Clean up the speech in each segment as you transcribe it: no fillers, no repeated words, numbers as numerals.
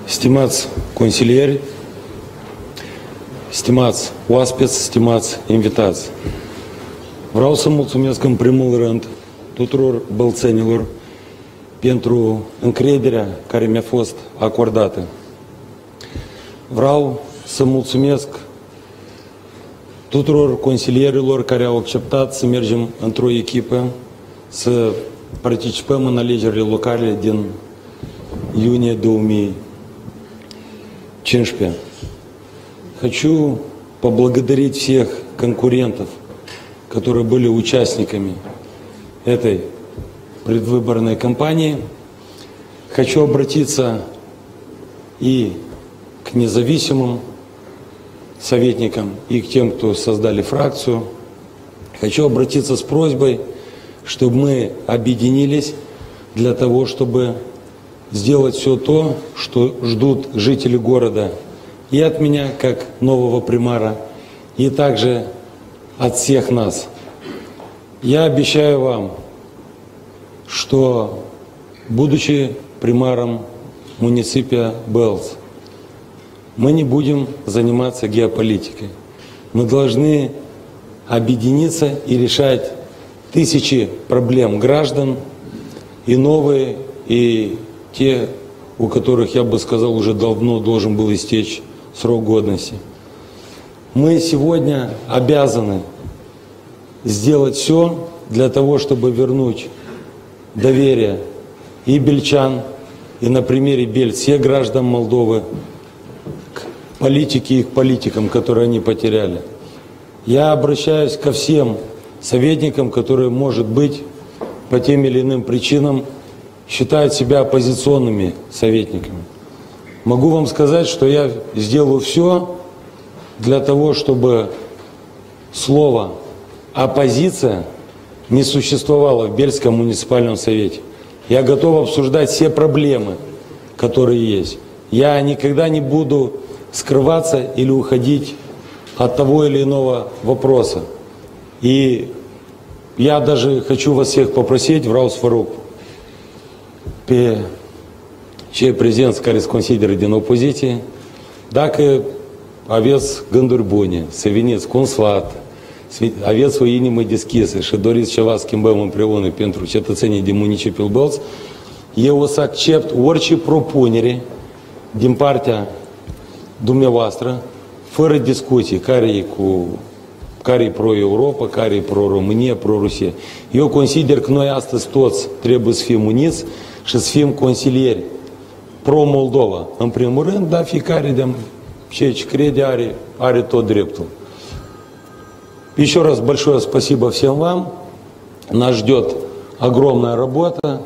Stimați consilieri, stimați oaspeți, stimați invitați, vreau să mulțumesc în primul rând tuturor bălțenilor pentru încrederea care mi-a fost acordată. Vreau să mulțumesc tuturor consilierilor care au acceptat să mergem într-o echipă, să participăm în alegerile locale din июня 2015. Хочу поблагодарить всех конкурентов, которые были участниками этой предвыборной кампании. Хочу обратиться и к независимым советникам, и к тем, кто создали фракцию. Хочу обратиться с просьбой, чтобы мы объединились для того, чтобы сделать все то, что ждут жители города и от меня, как нового примара, и также от всех нас. Я обещаю вам, что, будучи примаром муниципия Белз, мы не будем заниматься геополитикой. Мы должны объединиться и решать тысячи проблем граждан, и новые, и те, у которых, я бы сказал, уже давно должен был истечь срок годности. Мы сегодня обязаны сделать все для того, чтобы вернуть доверие и бельчан, и на примере Бельц всех граждан Молдовы к политике и к политикам, которые они потеряли. Я обращаюсь ко всем советникам, которые, может быть, по тем или иным причинам считают себя оппозиционными советниками. Могу вам сказать, что я сделаю все для того, чтобы слово «оппозиция» не существовало в Бельском муниципальном совете. Я готов обсуждать все проблемы, которые есть. Я никогда не буду скрываться или уходить от того или иного вопроса. И я даже хочу вас всех păprăsit, vreau să vă rog pe cei prezenți care sunt consideri din opoziție, dacă aveți gânduri bune, să veniți cu un sfat, aveți o inimă deschisă și doriți ceva schimbăm împreună pentru cetățenii din municipiul Belz, eu o să accept orice propunere din partea dumneavoastră, fără discuții, care e pro-Europa, care e pro-România, pro-Rusia. Eu consider că noi astăzi toți trebuie să fim uniți și să fim consilieri pro-Moldova. În primul rând, dar fiecare de ceea ce crede are tot dreptul. Еще раз большое спасибо всем вам. Нас ждет огромная работа.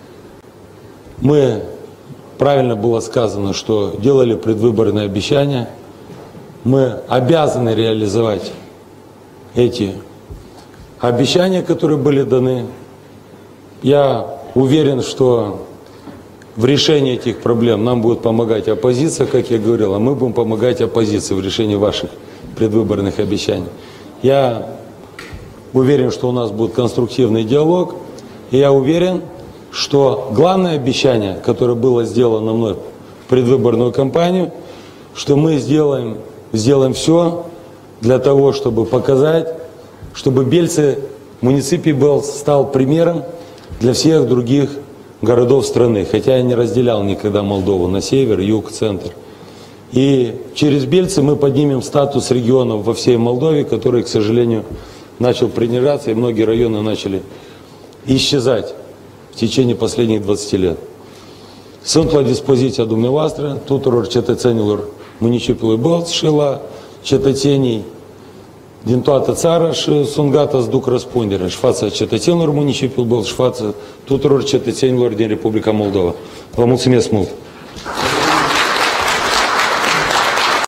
Мы, правильно было сказано, что делали предвыборные обещания. Мы обязаны реализовать эти обещания, которые были даны. Я уверен, что в решении этих проблем нам будет помогать оппозиция, как я говорил, а мы будем помогать оппозиции в решении ваших предвыборных обещаний. Я уверен, что у нас будет конструктивный диалог, и я уверен, что главное обещание, которое было сделано мной в предвыборную кампанию, что мы сделаем все для того, чтобы показать, чтобы Бельцы, муниципий Белз стал примером для всех других городов страны, хотя я не разделял никогда Молдову на север, юг, центр. И через Бельцы мы поднимем статус регионов во всей Молдове, который, к сожалению, начал принижаться, и многие районы начали исчезать в tечение последних 20 лет. Sunt la dispoziția dumneavoastră, tuturor cetățenilor municipiului Belz și la cetățenii din toată țara și sunt gata să duc răspunderea și fața cetățenilor municipiului Belz și fața tuturor cetățenilor din Republica Moldova. Vă mulțumesc mult!